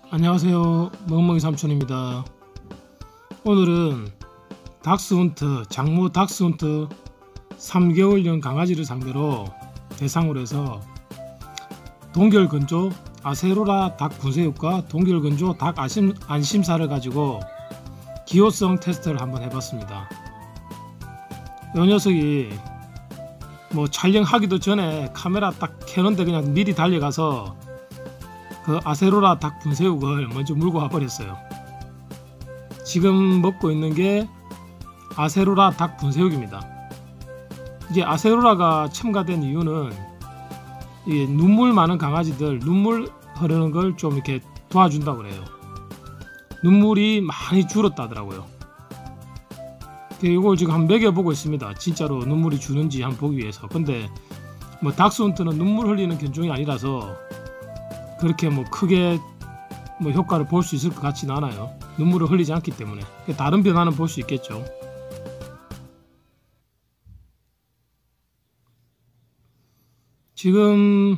안녕하세요, 멍멍이 삼촌입니다. 오늘은 닥스훈트, 장모 닥스훈트 3개월령 강아지를 상대로 대상으로 해서 동결건조 아세로라 닭 분쇄육과 동결건조 닭 안심살을 가지고 기호성 테스트를 한번 해봤습니다. 이 녀석이 촬영하기도 전에 카메라 딱 켜는데 그냥 미리 달려가서 그 아세로라 닭 분쇄육을 먼저 물고 와 버렸어요. 지금 먹고 있는 게 아세로라 닭 분쇄육입니다. 이게 아세로라가 첨가된 이유는 이게 눈물 많은 강아지들 눈물 흐르는 걸 좀 이렇게 도와준다고 그래요. 눈물이 많이 줄었다더라고요. 이걸 지금 한번 먹여보고 있습니다. 진짜로 눈물이 주는지 한번 보기 위해서. 근데 닥스훈트는 눈물 흘리는 견종이 아니라서 그렇게 크게 효과를 볼 수 있을 것 같지는 않아요. 눈물을 흘리지 않기 때문에. 다른 변화는 볼 수 있겠죠. 지금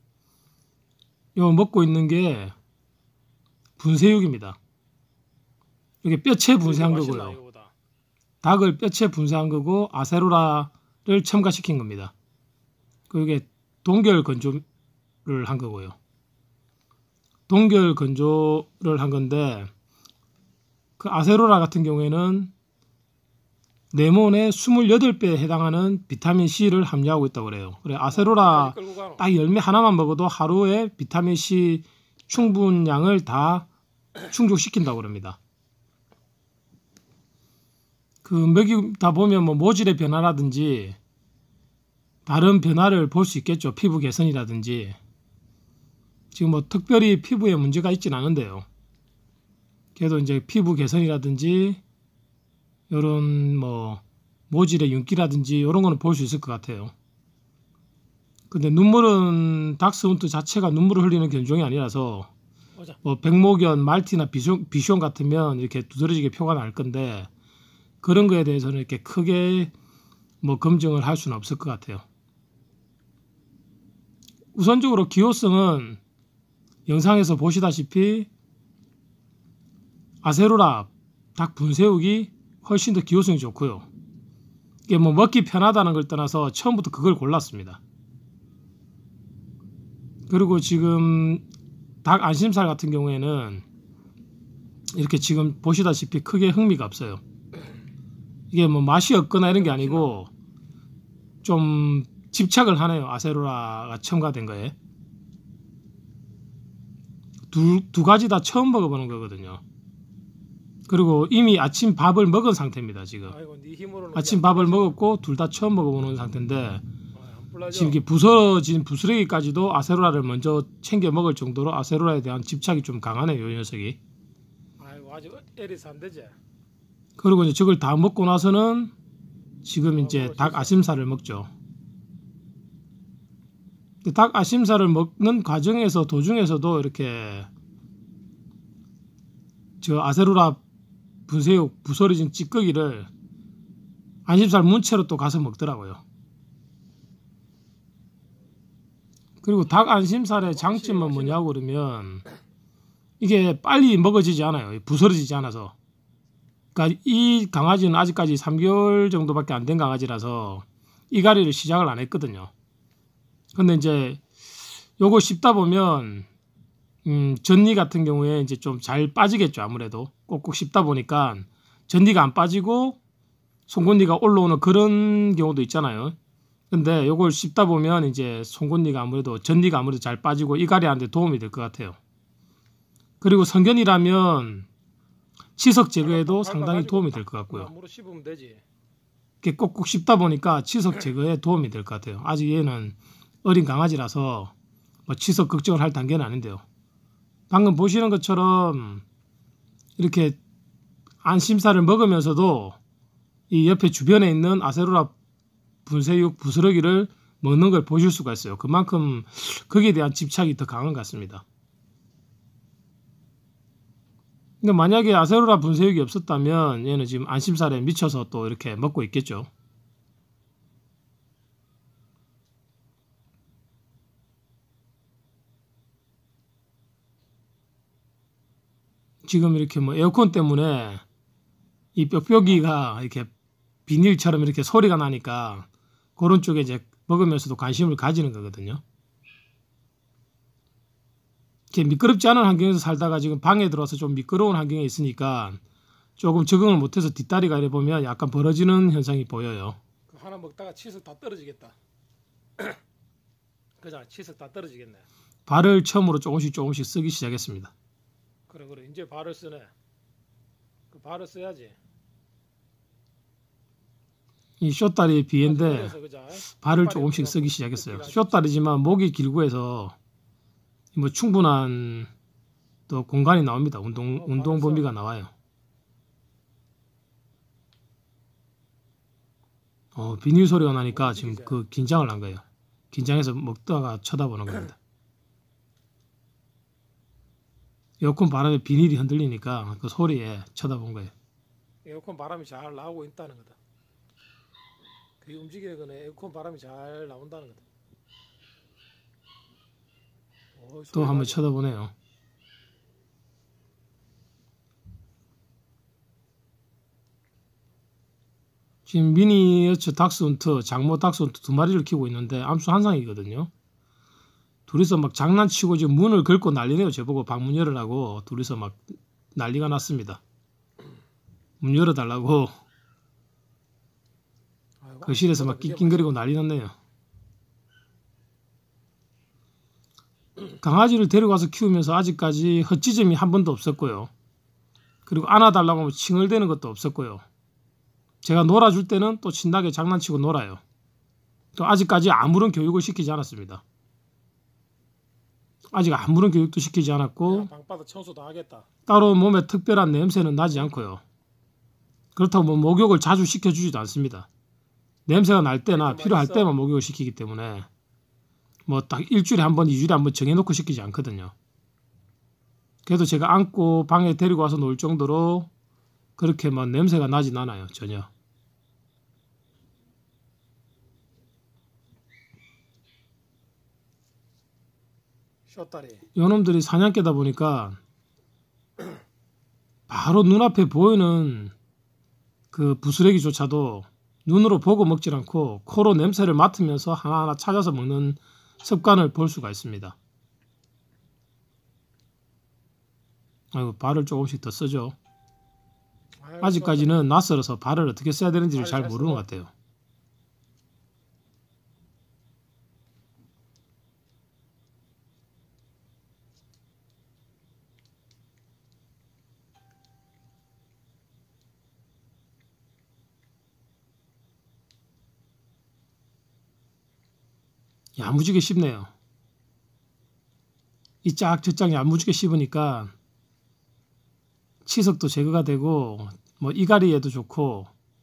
먹고 있는 게 분쇄육입니다. 이게 뼈채 분쇄한 거고요. 닭을 뼈채 분쇄한 거고 아세로라를 첨가시킨 겁니다. 그게 동결 건조를 한 거고요. 동결 건조를 한 건데 그 아세로라 같은 경우에는 레몬의 28배에 해당하는 비타민 C를 함유하고 있다고 그래요. 그래 아세로라 딱 열매 하나만 먹어도 하루에 비타민 C 충분량을 다 충족시킨다고 그럽니다. 그 먹이다 보면 모질의 변화라든지 다른 변화를 볼 수 있겠죠. 피부 개선이라든지. 지금 특별히 피부에 문제가 있진 않은데요. 그래도 이제 피부 개선이라든지 이런 모질의 윤기라든지 이런 거는 볼 수 있을 것 같아요. 근데 눈물은 닥스훈트 자체가 눈물을 흘리는 견종이 아니라서 백목견, 말티나 비숑 같으면 이렇게 두드러지게 표가 날 건데 그런 거에 대해서는 이렇게 크게 검증을 할 수는 없을 것 같아요. 우선적으로 기호성은 영상에서 보시다시피 아세로라 닭 분쇄육이 훨씬 더 기호성이 좋고요. 이게 먹기 편하다는 걸 떠나서 처음부터 그걸 골랐습니다. 그리고 지금 닭 안심살 같은 경우에는 이렇게 지금 보시다시피 크게 흥미가 없어요. 이게 맛이 없거나 이런 게 아니고 좀 집착을 하네요. 아세로라가 첨가된 거에. 두 가지 다 처음 먹어보는 거거든요. 그리고 이미 아침 밥을 먹은 상태입니다. 지금 아침 밥을 먹었고 둘 다 처음 먹어보는 상태인데 지금 이게 부서진 부스러기까지도 아세로라를 먼저 챙겨 먹을 정도로 아세로라에 대한 집착이 좀 강하네요. 이 녀석이. 아주 애리서 안 되지. 그리고 이제 저걸 다 먹고 나서는 지금 이제 닭 아심살을 먹죠. 닭 아심살을 먹는 과정에서 도중에서도 이렇게 저 아세로라 분쇄육 부서져진 찌꺼기를 안심살 문채로 또 가서 먹더라고요. 그리고 닭 안심살의 장점은 뭐냐고 그러면 이게 빨리 먹어지지 않아요. 부서지지 않아서. 그러니까 이 강아지는 아직까지 3개월 정도밖에 안 된 강아지라서 이갈이를 시작을 안 했거든요. 근데 이제 요거 씹다 보면 전니 같은 경우에 이제 좀 잘 빠지겠죠. 아무래도 꼭꼭 씹다 보니까 전니가 안 빠지고 송곳니가 올라오는 그런 경우도 있잖아요. 근데 요걸 씹다 보면 이제 송곳니가 전니가 아무래도 잘 빠지고 이갈이 하는데 도움이 될 것 같아요. 그리고 성견이라면 치석 제거에도 상당히 도움이 될 것 같고요. 이렇게 꼭꼭 씹다 보니까 치석 제거에 도움이 될 것 같아요. 아직 얘는 어린 강아지라서 치석 걱정을 할 단계는 아닌데요. 방금 보시는 것처럼 이렇게 안심살을 먹으면서도 이 옆에 주변에 있는 아세로라 분쇄육 부스러기를 먹는 걸 보실 수가 있어요. 그만큼 거기에 대한 집착이 더 강한 것 같습니다. 그러니까 만약에 아세로라 분쇄육이 없었다면 얘는 지금 안심살에 미쳐서 또 이렇게 먹고 있겠죠. 지금 이렇게 뭐 에어컨 때문에 이 뾱뾱이가 이렇게 비닐처럼 이렇게 소리가 나니까 그런 쪽에 이제 먹으면서도 관심을 가지는 거거든요. 이렇게 미끄럽지 않은 환경에서 살다가 지금 방에 들어와서 좀 미끄러운 환경에 있으니까 조금 적응을 못해서 뒷다리가 이래 보면 약간 벌어지는 현상이 보여요. 그 하나 먹다가 치석 다 떨어지겠다. 그자 치석 다 떨어지겠네. 발을 처음으로 조금씩 쓰기 시작했습니다. 그래 이제 발을 쓰네. 그 발을 써야지. 이 쇼다리 비인데 그래서 그자 발을 조금씩 쓰기 시작했어요. 쇼다리지만 목이 길고 해서 뭐 충분한 또 공간이 나옵니다. 운동 범위가 나와요. 비닐 소리가 나니까 지금 그 긴장을 한 거예요. 긴장해서 먹다가 쳐다보는 겁니다. 에어컨 바람에 비닐이 흔들리니까 그 소리에 쳐다본 거예요. 에어컨 바람이 잘 나오고 있다는 거다. 그 움직이거나 에어컨 바람이 잘 나온다는 거다. 또 한번 쳐다보네요. 지금 미니어처 닥스훈트, 장모 닥스훈트 두 마리를 키우고 있는데 암수 한 상이거든요. 둘이서 막 장난치고 지금 문을 긁고 난리네요. 저보고 방문 열으라고 둘이서 막 난리가 났습니다. 문 열어달라고 거실에서 막 낑낑거리고 난리 났네요. 강아지를 데려가서 키우면서 아직까지 헛짖음이 한 번도 없었고요. 그리고 안아달라고 하면 칭얼대는 것도 없었고요. 제가 놀아줄 때는 또 신나게 장난치고 놀아요. 또 아직까지 아무런 교육을 시키지 않았습니다. 아직 아무런 교육도 시키지 않았고 방바닥 청소도 하겠다. 따로 몸에 특별한 냄새는 나지 않고요. 그렇다고 뭐 목욕을 자주 시켜주지도 않습니다. 냄새가 날 때나 필요할 때만 목욕을 시키기 때문에 뭐 딱 일주일에 한 번, 2주일에 한 번 정해놓고 시키지 않거든요. 그래도 제가 안고 방에 데리고 와서 놀 정도로 그렇게 막 냄새가 나진 않아요. 전혀. 쇼다리. 요놈들이 사냥개다 보니까 바로 눈앞에 보이는 그 부스러기조차도 눈으로 보고 먹질 않고 코로 냄새를 맡으면서 하나하나 찾아서 먹는 습관을 볼 수가 있습니다. 아이고, 발을 조금씩 더 쓰죠. 아직까지는 낯설어서 발을 어떻게 써야 되는지를 잘 모르는 것 같아요. 야무지게 씹네요. 이 짝 저 짝 야무지게 씹으니까 치석도 제거가 되고 뭐 이갈이에도 좋고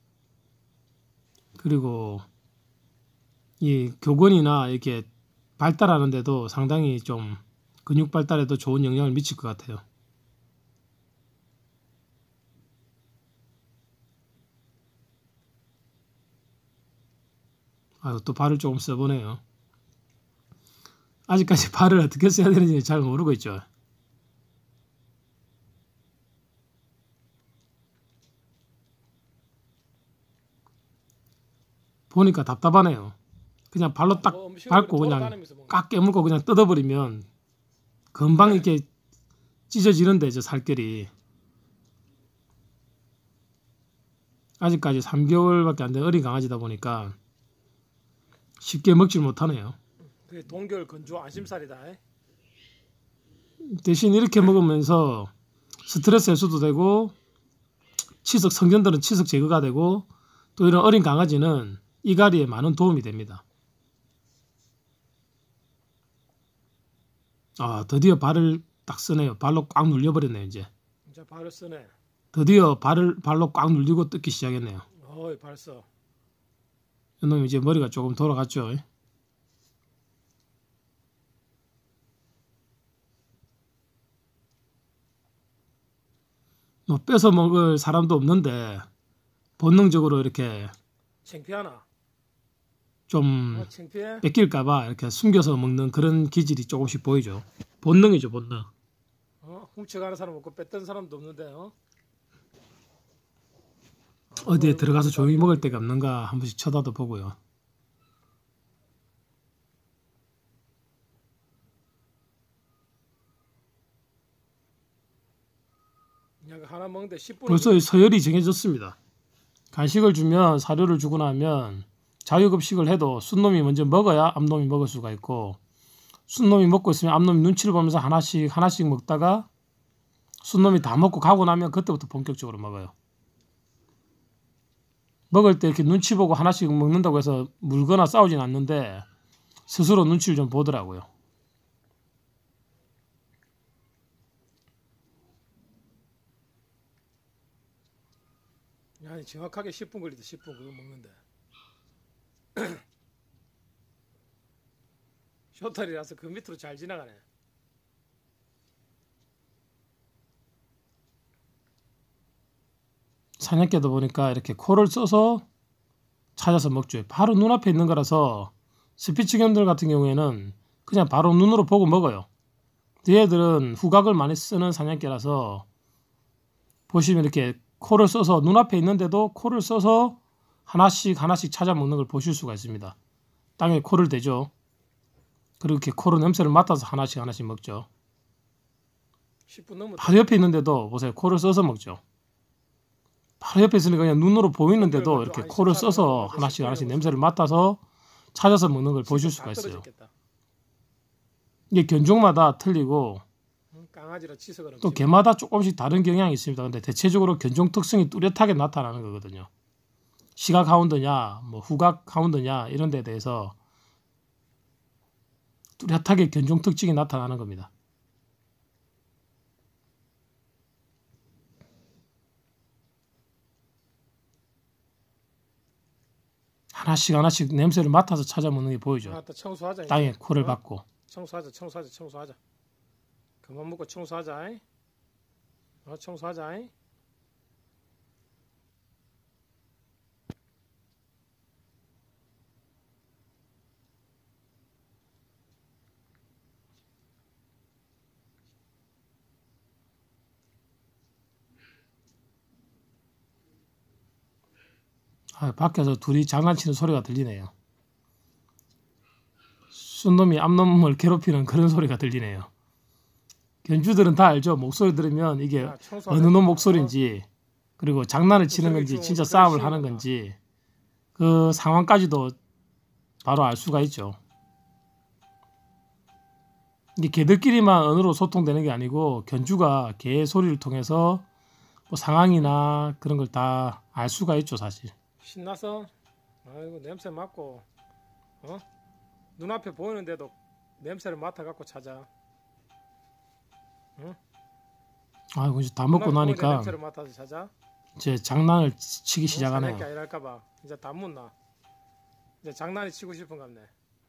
그리고 이 교근이나 이렇게 발달하는 데도 상당히 좀 근육 발달에도 좋은 영향을 미칠 것 같아요. 아유, 또 발을 조금 써보네요. 아직까지 발을 어떻게 써야 되는지 잘 모르고 있죠. 보니까 답답하네요. 그냥 발로 딱 밟고 그냥 깍 깨물고 그냥 뜯어버리면 금방 이렇게 찢어지는데 저 살결이. 아직까지 3개월밖에 안 된 어린 강아지다 보니까 쉽게 먹질 못하네요. 그게 동결 건조 안심살이다. 대신 이렇게 먹으면서 스트레스 해소도 되고 치석 성견들은 치석 제거가 되고 또 이런 어린 강아지는 이갈이에 많은 도움이 됩니다. 아, 드디어 발을 딱 쓰네요. 발로 꽉 눌려버렸네요. 이제 발을 쓰네. 드디어 발로 꽉 눌리고 뜯기 시작했네요. 어이, 발 써. 이놈 이제 머리가 조금 돌아갔죠. 뭐 뺏어 먹을 사람도 없는데 본능적으로 이렇게 창피하나? 좀 창피해? 뺏길까봐 이렇게 숨겨서 먹는 그런 기질이 조금씩 보이죠. 본능이죠, 본능. 훔쳐가는 사람 없고 뺐던 사람도 없는데 어디에 들어가서 조용히 먹을 데가 없는가 한 번씩 쳐다도 보고요. 그냥 하나 먹는데 10분. 벌써 서열이 정해졌습니다. 간식을 주면 사료를 주고 나면 자유급식을 해도 순놈이 먼저 먹어야 암놈이 먹을 수가 있고, 순놈이 먹고 있으면 암놈이 눈치를 보면서 하나씩 먹다가 순놈이 다 먹고 가고 나면 그때부터 본격적으로 먹어요. 먹을 때 이렇게 눈치 보고 하나씩 먹는다고 해서 물거나 싸우진 않는데 스스로 눈치를 좀 보더라고요. 아니 정확하게 10분 걸리다 10분 그거 먹는데. 쇼탈이라서 그 밑으로 잘 지나가네. 사냥개도 보니까 이렇게 코를 써서 찾아서 먹죠. 바로 눈앞에 있는 거라서 스피츠견들 같은 경우에는 그냥 바로 눈으로 보고 먹어요. 얘들은 후각을 많이 쓰는 사냥개라서 보시면 이렇게 코를 써서 눈앞에 있는데도 코를 써서 하나씩 찾아 먹는 걸 보실 수가 있습니다. 땅에 코를 대죠. 그리고 이렇게 코로 냄새를 맡아서 하나씩 먹죠. 10분 넘었다. 바로 옆에 있는데도 보세요. 코를 써서 먹죠. 바로 옆에 있으니까 그냥 눈으로 보이는데도 이렇게 코를 써서 하나씩 냄새를 맡아서 찾아서 먹는 걸 보실 수가 있어요. 이게 견종마다 틀리고 강아지라 치석을 또 개마다 조금씩 다른 경향이 있습니다. 근데 대체적으로 견종 특성이 뚜렷하게 나타나는 거거든요. 시각 하운드냐, 뭐 후각 하운드냐 이런 데에 대해서 뚜렷하게 견종 특징이 나타나는 겁니다. 하나씩 냄새를 맡아서 찾아 먹는 게 보이죠. 청소하자, 땅에 코를 박고. 청소하자. 그만 먹고 청소하자. 청소하자. 밖에서 둘이 장난치는 소리가 들리네요. 순놈이 암놈을 괴롭히는 그런 소리가 들리네요. 견주들은 다 알죠. 목소리 들으면 이게 어느 놈 목소리인지, 그리고 장난을 치는 건지 진짜 싸움을 하는 건지 그 상황까지도 바로 알 수가 있죠. 이게 개들끼리만 언어로 소통되는 게 아니고 견주가 개 소리를 통해서 뭐 상황이나 그런 걸 다 알 수가 있죠, 사실. 신나서 아이고 냄새 맡고 눈앞에 보이는데도 냄새를 맡아갖고 찾아. 아이고 이제 다 먹고 나니까 냄새를 맡아서 찾아. 이제 장난을 치기 시작하네요. 사냥개 아니랄까봐 이제 다 묻나. 이제 장난이 치고 싶은갑네.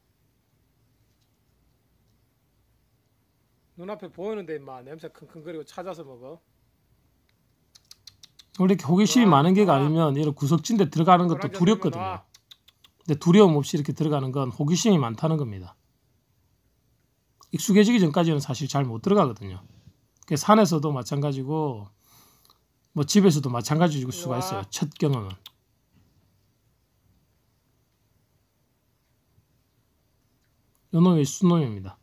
눈앞에 보이는데 막 냄새 킁킁거리고 찾아서 먹어. 원래 이렇게 호기심이 많은 개가 아니면 이런 구석진 데 들어가는 것도 두렵거든요. 근데 두려움 없이 이렇게 들어가는 건 호기심이 많다는 겁니다. 익숙해지기 전까지는 사실 잘 못 들어가거든요. 산에서도 마찬가지고 뭐 집에서도 마찬가지일 수가 있어요. 첫 경험은. 요놈이 순놈입니다.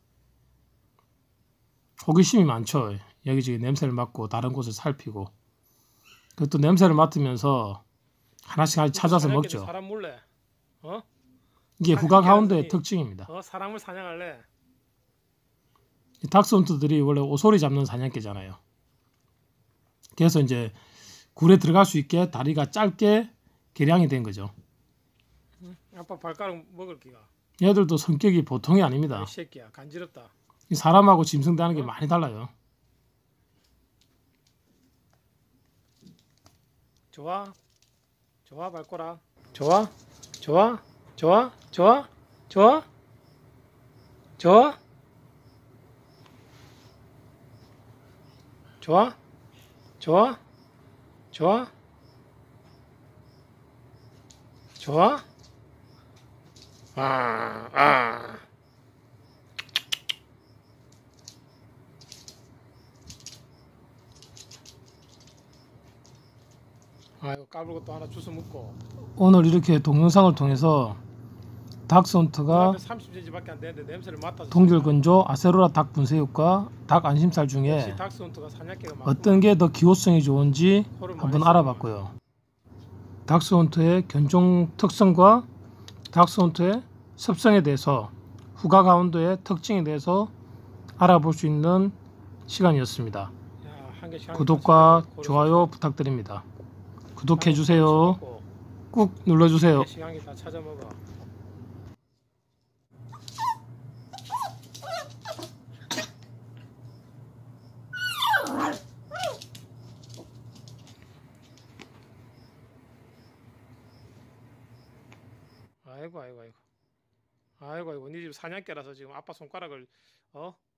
호기심이 많죠. 여기저기 냄새를 맡고 다른 곳을 살피고, 그것도 냄새를 맡으면서 하나씩 찾아서 먹죠. 사람 몰래. 이게 후각 하운드의 특징입니다. 사람을 사냥할래. 닥스훈트들이 원래 오소리 잡는 사냥개잖아요. 그래서 이제 굴에 들어갈 수 있게 다리가 짧게 개량이 된 거죠. 아빠 발가락 먹을 기가. 얘들도 성격이 보통이 아닙니다. 이 새끼야 간지럽다. 사람하고 짐승대하는 게 많이 달라요. 좋아 발꼬라. 좋아 좋아 좋아 좋아 좋아 좋아 좋아 좋아 좋아 좋아 아 아이고 까불고 또 하나 주워 먹고. 오늘 이렇게 동영상을 통해서 닥스헌트가 30cm밖에 안 되는데 냄새를 맡아서. 동결건조, 아세로라 닭 분쇄효과, 닭 안심살 중에 역시 닥스헌트가 사냥개가 많구만. 어떤 게 더 기호성이 좋은지 소를 많이 한번 쓰는구만. 알아봤고요. 닥스헌트의 견종 특성과 닥스헌트의 습성에 대해서, 후각 가운데의 특징에 대해서 알아볼 수 있는 시간이었습니다. 야, 한 개씩 한 구독과 개씩 고르서 좋아요 부탁드립니다. 한 구독해주세요. 개씩 먹고 꾹 눌러주세요. 한 개씩 한 개 다 찾아 먹어. 아이고 아이고 아이고. 아이고 아이고 네 집 사냥개라서 지금 아빠 손가락을